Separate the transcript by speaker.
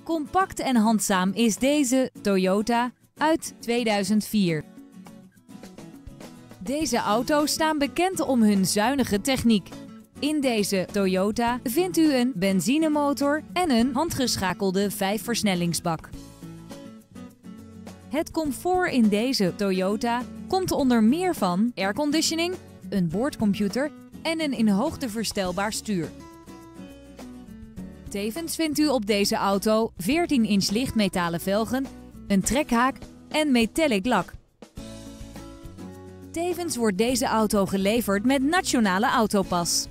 Speaker 1: Compact en handzaam is deze Toyota uit 2004. Deze auto's staan bekend om hun zuinige techniek. In deze Toyota vindt u een benzinemotor en een handgeschakelde 5-versnellingsbak. Het comfort in deze Toyota komt onder meer van airconditioning, een boordcomputer en een in hoogte verstelbaar stuur. Tevens vindt u op deze auto 14-inch lichtmetalen velgen, een trekhaak en metallic lak. Tevens wordt deze auto geleverd met Nationale Autopas.